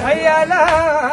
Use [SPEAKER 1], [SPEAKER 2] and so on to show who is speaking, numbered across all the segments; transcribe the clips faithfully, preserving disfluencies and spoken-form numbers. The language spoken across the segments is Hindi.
[SPEAKER 1] हैला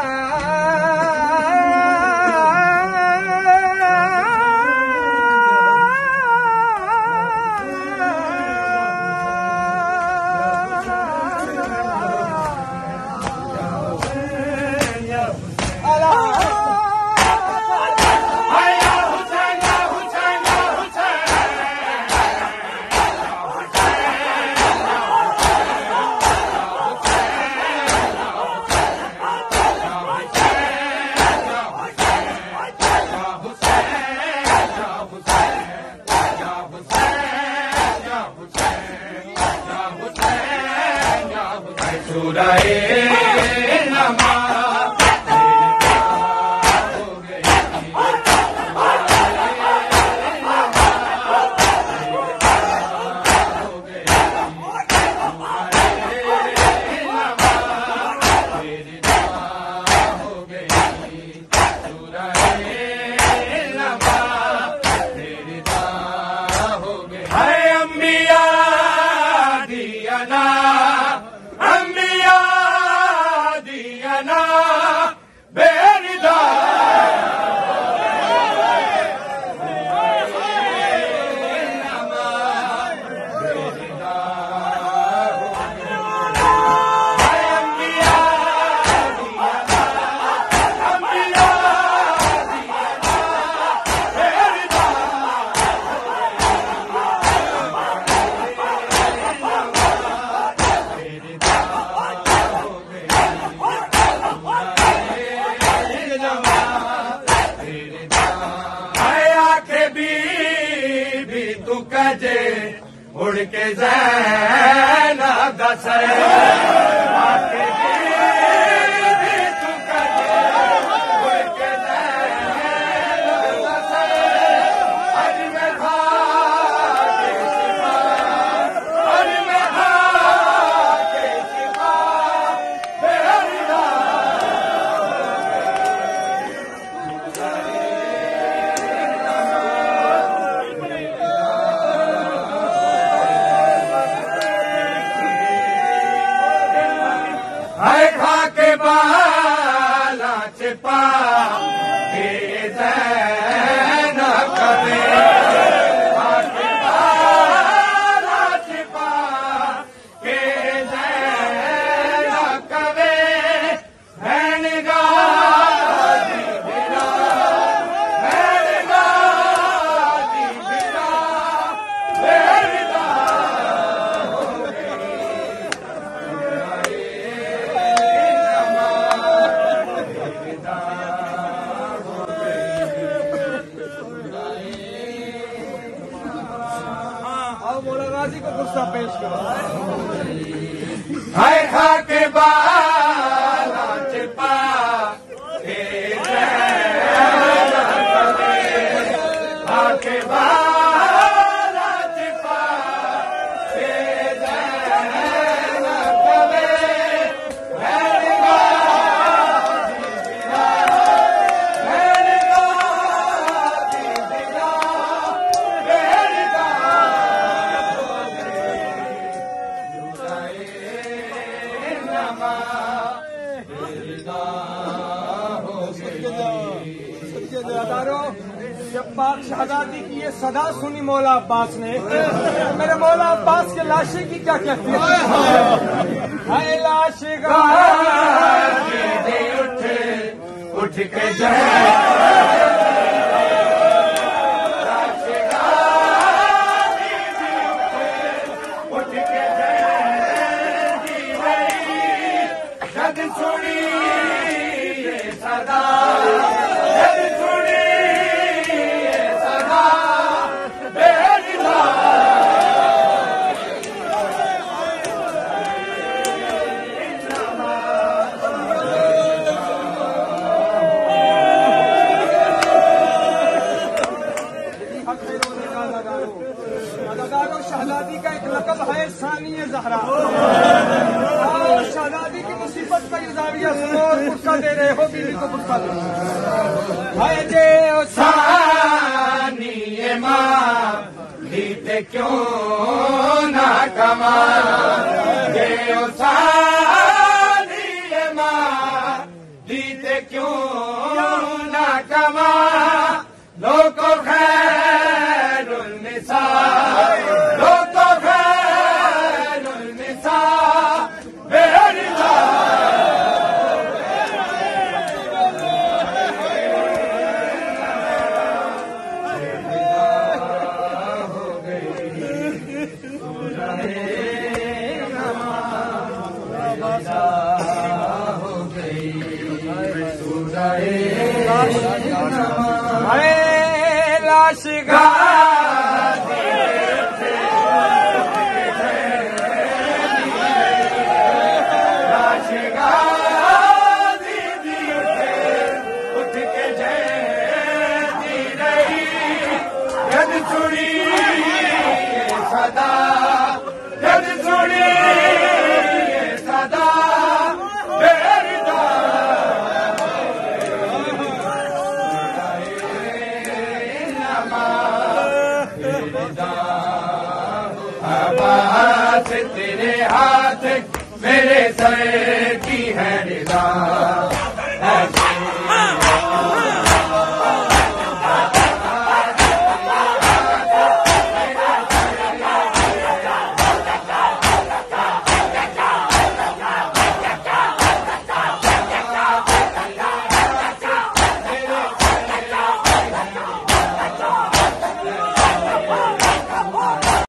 [SPEAKER 1] उड़ के ज़ैनब दस आके भी तू कजे उड़ के ज़ैनब दस अज में था के सिवा अज में था के सिवा बेरिदा के बाला छिपा के ज़ैनब कबे के बाला छिपा के ज़ैनब कबे भैन गाजी बिना भैन गाजी बिना बेरिदा हो को गुस्सा पेश करो हाय खा के बाला छिपा के खा के बाला छिपा के कवे जब पाक शहजादी की ये सदा सुनी मौला अब्बास ने मेरे मौला अब्बास के लाशे की क्या कहती है हाय लाश गाजी उठ उठ के उठ के जग सुनी सदा शहजादी का एक लकब है सानिया ज़हरा और शहजादी की मुसीबत का ये जाविया सुनो और गुस्सा दे रहे हो बीवी को गुस्सा दे है जे सानिया माँ बीते क्यों ना कमा जे सानिया माँ
[SPEAKER 2] जीते क्यों ना कमा लोको खैरुल निसा लोको खैरुल निसा बेरिदा हो गई लाश गा लाश गा दीदी उठ के जय दी रही यद सुनी सदा यद सुनी सदा आवाज़ तेरे हाथ मेरे सर की है निदा।